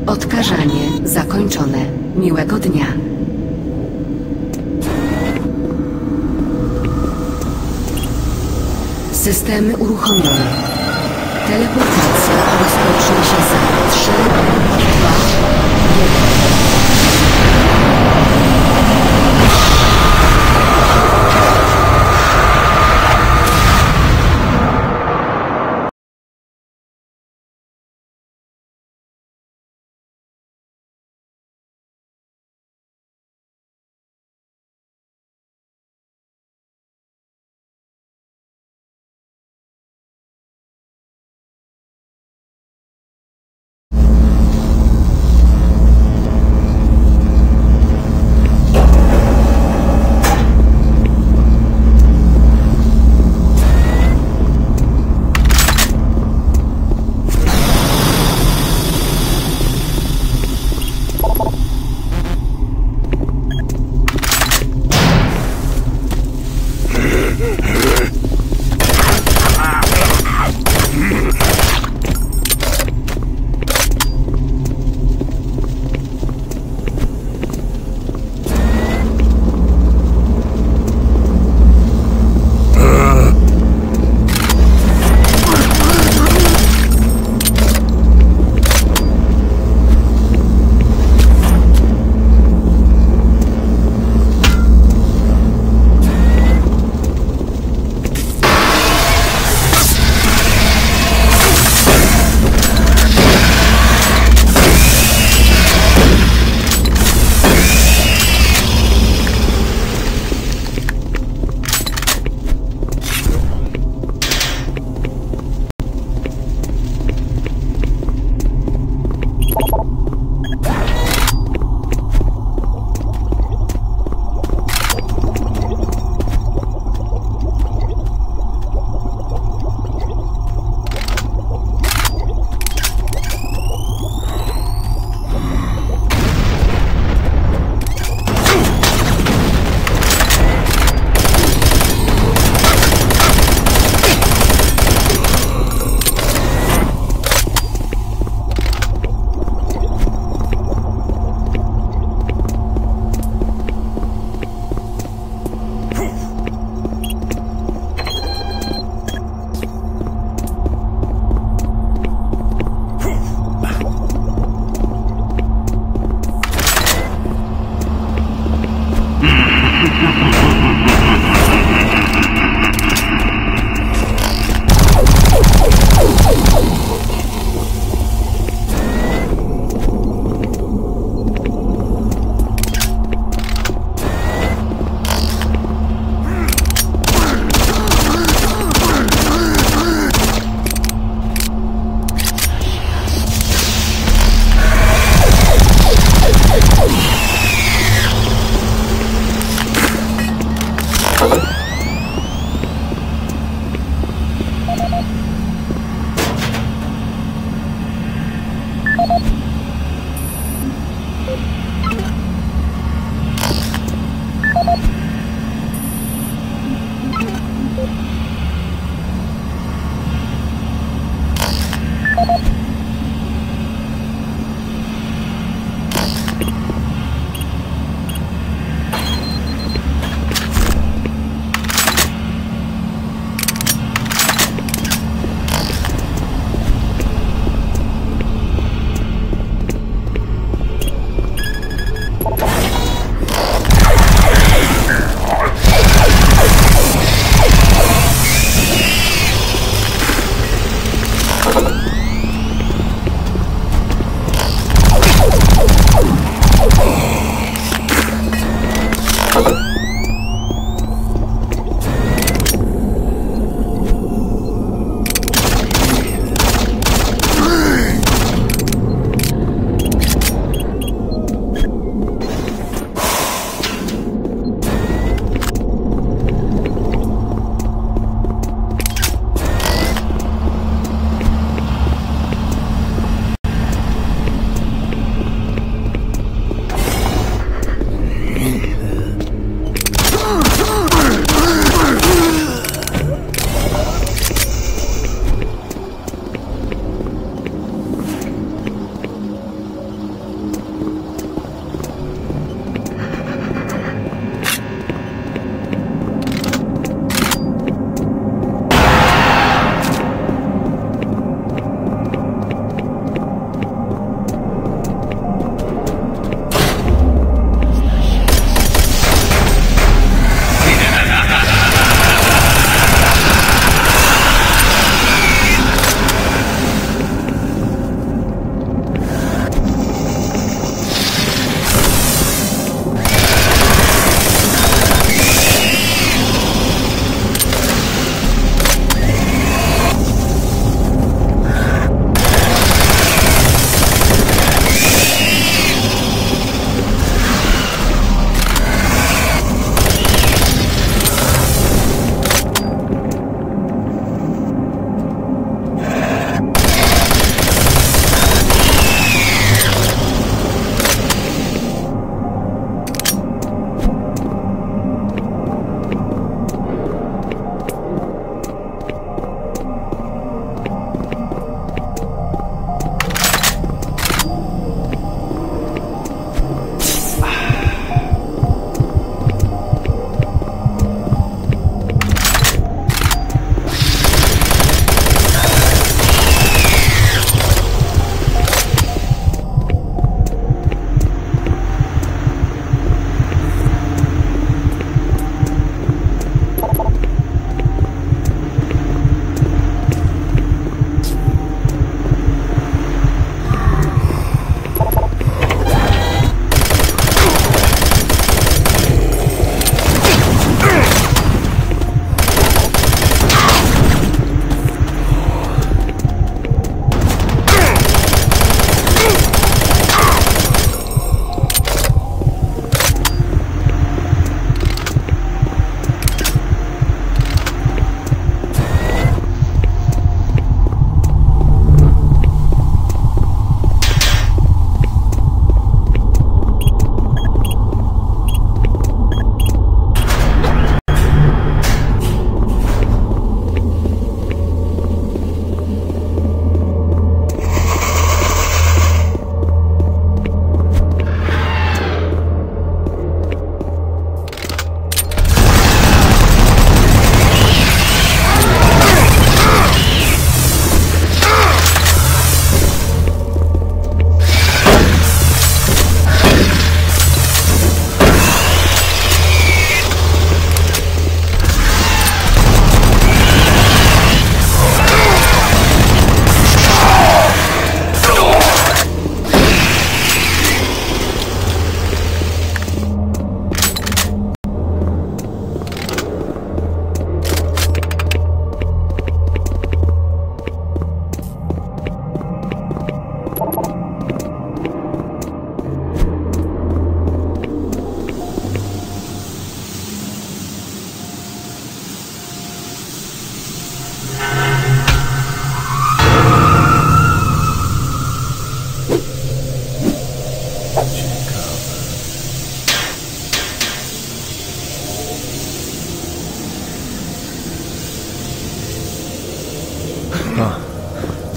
Odkażanie zakończone. Miłego dnia. Systemy uruchomione. Teleportacja rozpocznie się za 3, 2,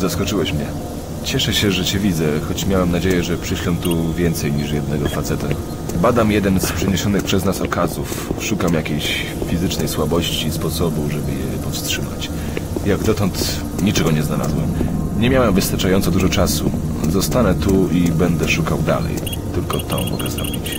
Zaskoczyłeś mnie. Cieszę się, że cię widzę, choć miałem nadzieję, że przyślą tu więcej niż jednego faceta. Badam jeden z przyniesionych przez nas okazów. Szukam jakiejś fizycznej słabości i sposobu, żeby je powstrzymać. Jak dotąd niczego nie znalazłem. Nie miałem wystarczająco dużo czasu. Zostanę tu i będę szukał dalej. Tylko to mogę zrobić.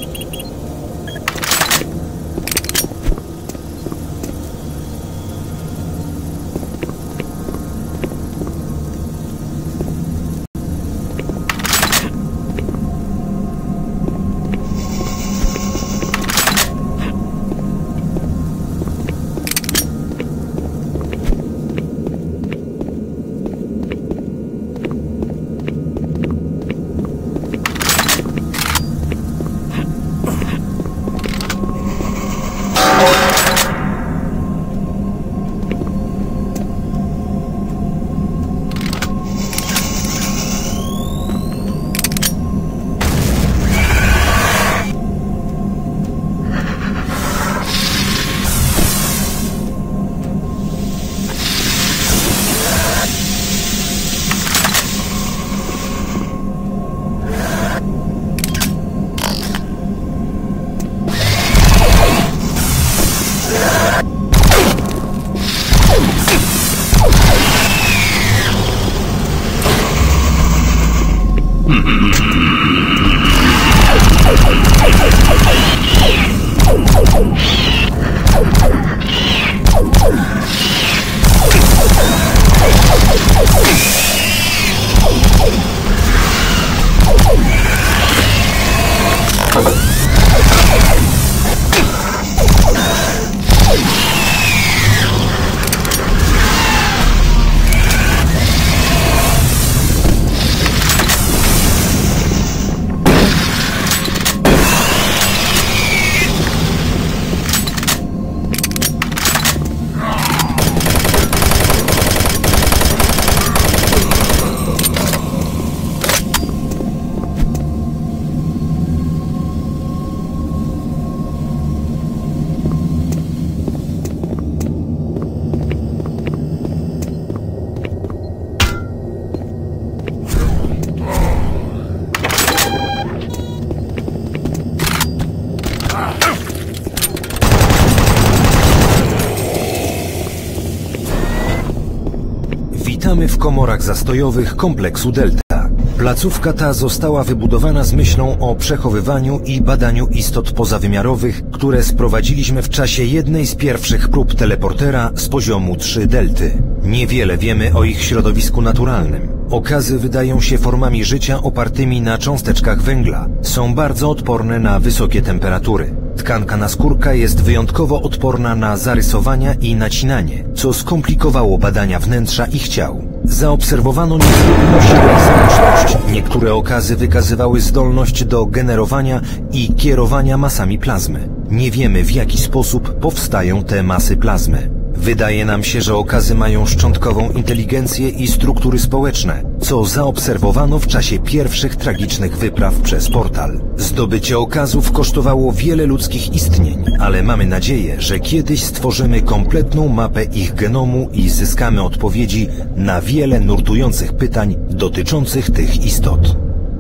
Witamy w komorach zastojowych kompleksu Delta. Placówka ta została wybudowana z myślą o przechowywaniu i badaniu istot pozawymiarowych, które sprowadziliśmy w czasie jednej z pierwszych prób teleportera z poziomu 3 Delty. Niewiele wiemy o ich środowisku naturalnym. Okazy wydają się formami życia opartymi na cząsteczkach węgla. Są bardzo odporne na wysokie temperatury. Tkanka naskórka jest wyjątkowo odporna na zarysowania i nacinanie, co skomplikowało badania wnętrza ich ciał. Zaobserwowano niezwykłą siłę i zręczność. Niektóre okazy wykazywały zdolność do generowania i kierowania masami plazmy. Nie wiemy, w jaki sposób powstają te masy plazmy. Wydaje nam się, że okazy mają szczątkową inteligencję i struktury społeczne, co zaobserwowano w czasie pierwszych tragicznych wypraw przez portal. Zdobycie okazów kosztowało wiele ludzkich istnień, ale mamy nadzieję, że kiedyś stworzymy kompletną mapę ich genomu i zyskamy odpowiedzi na wiele nurtujących pytań dotyczących tych istot.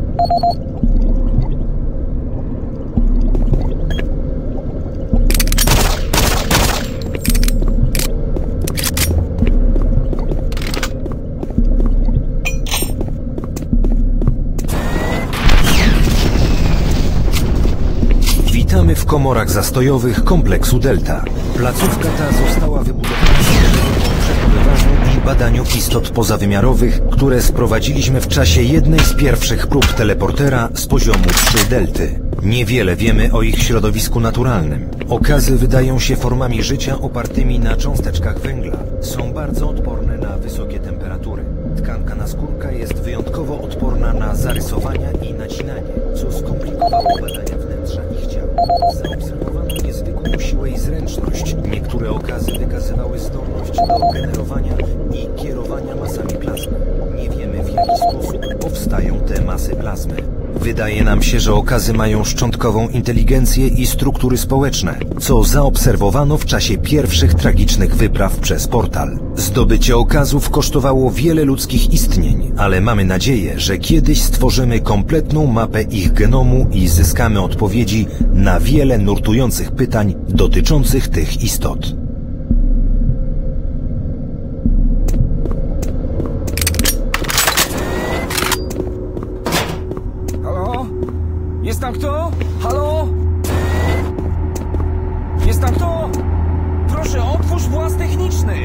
Witamy w komorach zastojowych kompleksu Delta. Placówka ta została wybudowana po przechowywaniu i badaniu istot pozawymiarowych, które sprowadziliśmy w czasie jednej z pierwszych prób teleportera z poziomu 3 Delty. Niewiele wiemy o ich środowisku naturalnym. Okazy wydają się formami życia opartymi na cząsteczkach węgla. Są bardzo odporne na wysokie temperatury. Tkanka naskórka jest wyjątkowo odporna na zarysowania i nacinanie, co skomplikowało badania wnętrza ich ciał. Zaobserwowano niezwykłą siłę i zręczność. Niektóre okazy wykazywały zdolność do generowania i kierowania masami plazmy. Nie wiemy, w jaki sposób powstają te masy plazmy. Wydaje nam się, że okazy mają szczątkową inteligencję i struktury społeczne, co zaobserwowano w czasie pierwszych tragicznych wypraw przez portal. Zdobycie okazów kosztowało wiele ludzkich istnień, ale mamy nadzieję, że kiedyś stworzymy kompletną mapę ich genomu i zyskamy odpowiedzi na wiele nurtujących pytań dotyczących tych istot. Jest tam kto? Halo? Jest tam kto? Proszę, otwórz właz techniczny!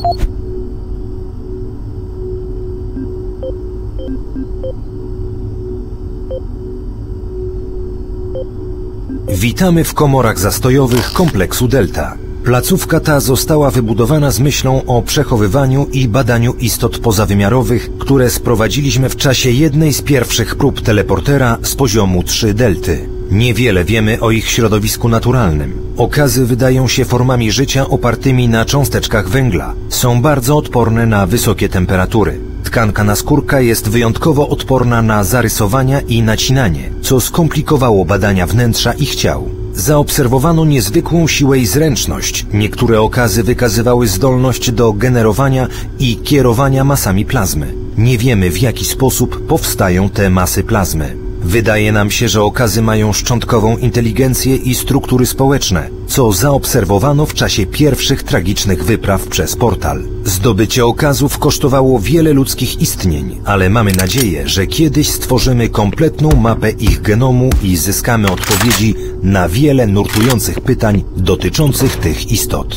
Witamy w komorach zastojowych kompleksu Delta. Placówka ta została wybudowana z myślą o przechowywaniu i badaniu istot pozawymiarowych, które sprowadziliśmy w czasie jednej z pierwszych prób teleportera z poziomu 3 Delty. Niewiele wiemy o ich środowisku naturalnym. Okazy wydają się formami życia opartymi na cząsteczkach węgla. Są bardzo odporne na wysokie temperatury. Tkanka naskórka jest wyjątkowo odporna na zarysowania i nacinanie, co skomplikowało badania wnętrza ich ciał. Zaobserwowano niezwykłą siłę i zręczność. Niektóre okazy wykazywały zdolność do generowania i kierowania masami plazmy. Nie wiemy, w jaki sposób powstają te masy plazmy. Wydaje nam się, że okazy mają szczątkową inteligencję i struktury społeczne, co zaobserwowano w czasie pierwszych tragicznych wypraw przez portal. Zdobycie okazów kosztowało wiele ludzkich istnień, ale mamy nadzieję, że kiedyś stworzymy kompletną mapę ich genomu i zyskamy odpowiedzi na wiele nurtujących pytań dotyczących tych istot.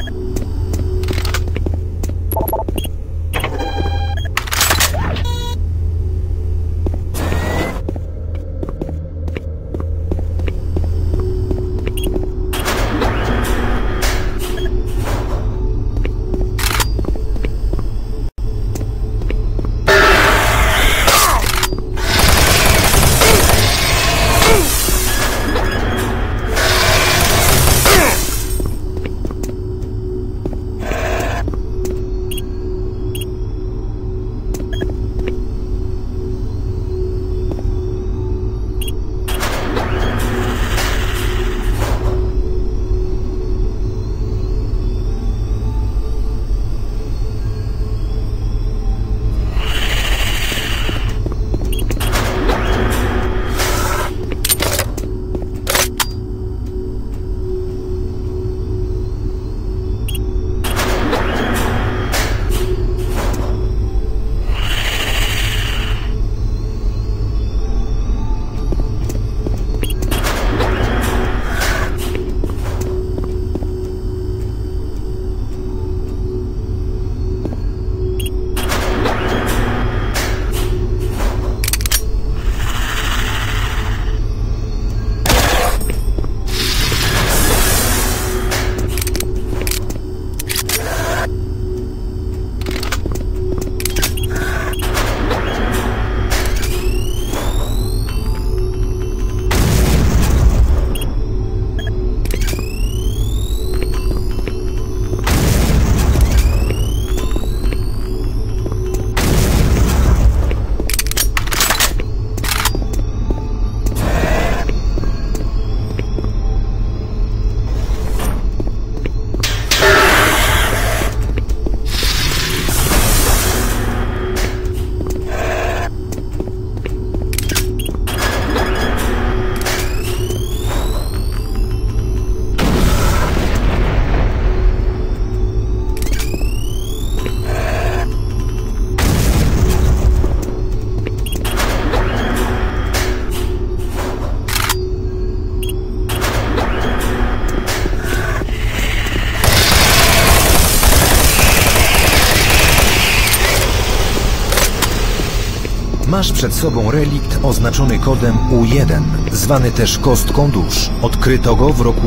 Masz przed sobą relikt oznaczony kodem U1, zwany też kostką dusz. Odkryto go w roku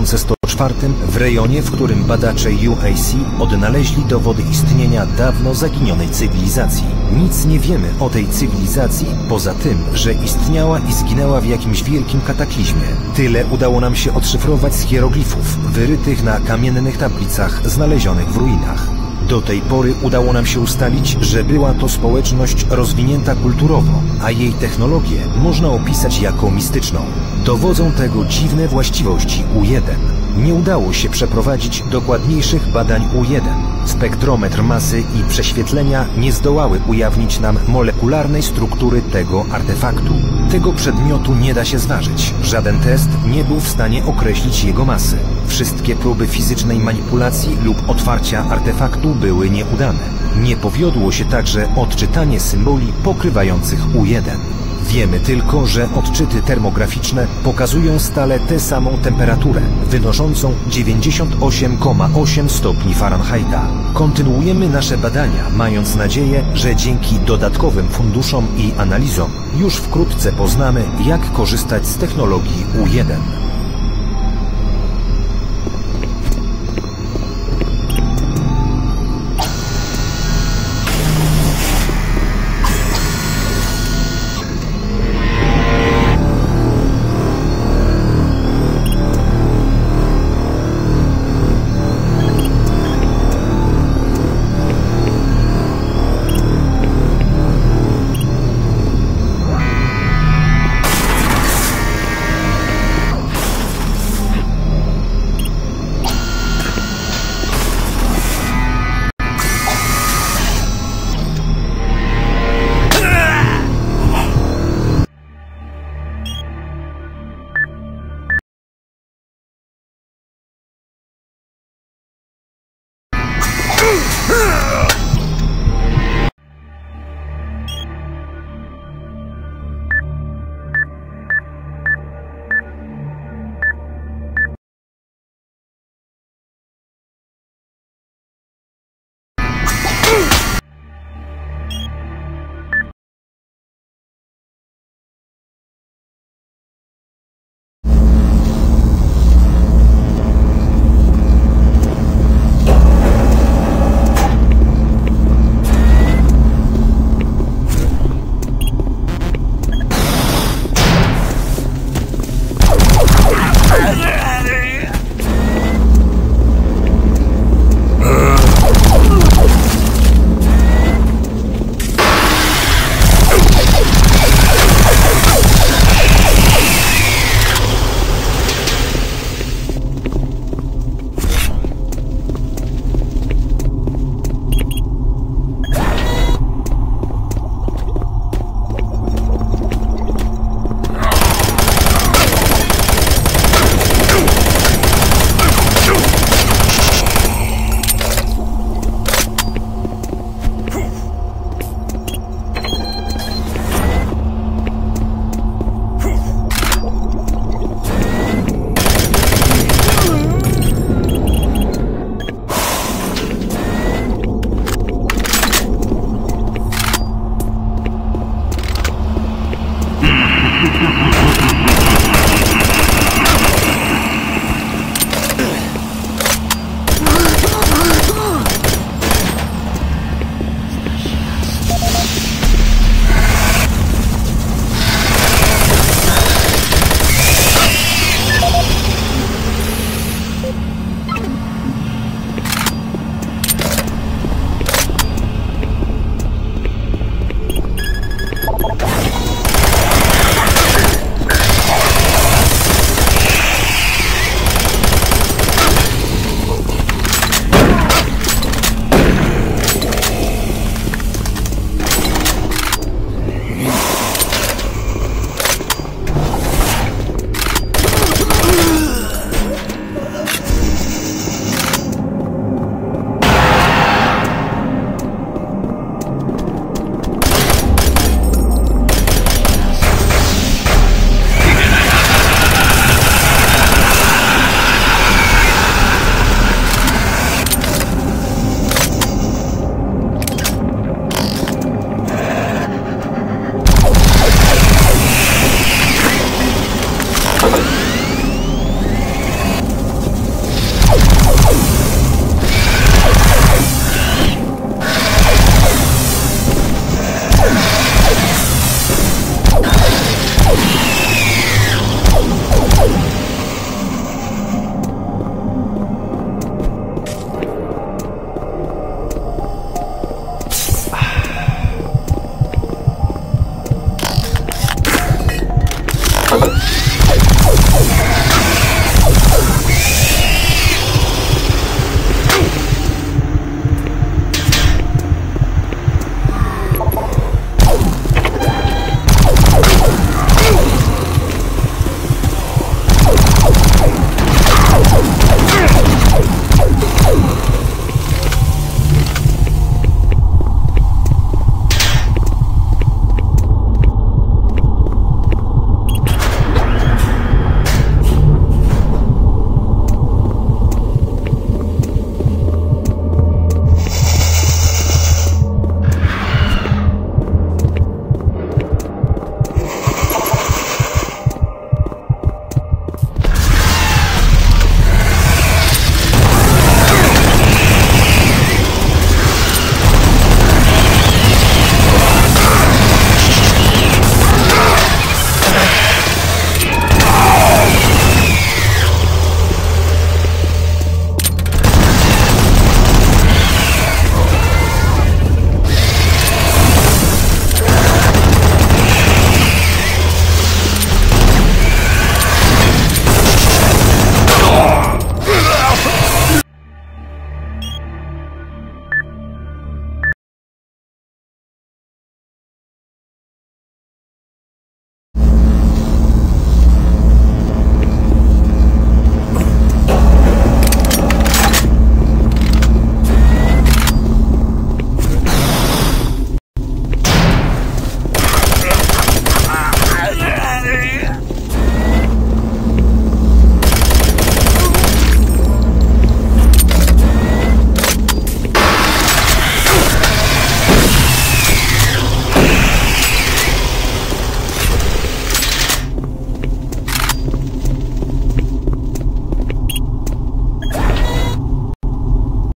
2104 w rejonie, w którym badacze UAC odnaleźli dowody istnienia dawno zaginionej cywilizacji. Nic nie wiemy o tej cywilizacji, poza tym, że istniała i zginęła w jakimś wielkim kataklizmie. Tyle udało nam się odszyfrować z hieroglifów, wyrytych na kamiennych tablicach znalezionych w ruinach. Do tej pory udało nam się ustalić, że była to społeczność rozwinięta kulturowo, a jej technologię można opisać jako mistyczną. Dowodzą tego dziwne właściwości U1. Nie udało się przeprowadzić dokładniejszych badań U1. Spektrometr masy i prześwietlenia nie zdołały ujawnić nam molekularnej struktury tego artefaktu. Tego przedmiotu nie da się zważyć. Żaden test nie był w stanie określić jego masy. Wszystkie próby fizycznej manipulacji lub otwarcia artefaktu były nieudane. Nie powiodło się także odczytanie symboli pokrywających U1. Wiemy tylko, że odczyty termograficzne pokazują stale tę samą temperaturę, wynoszącą 98,8 stopni Fahrenheita. Kontynuujemy nasze badania, mając nadzieję, że dzięki dodatkowym funduszom i analizom już wkrótce poznamy, jak korzystać z technologii U1.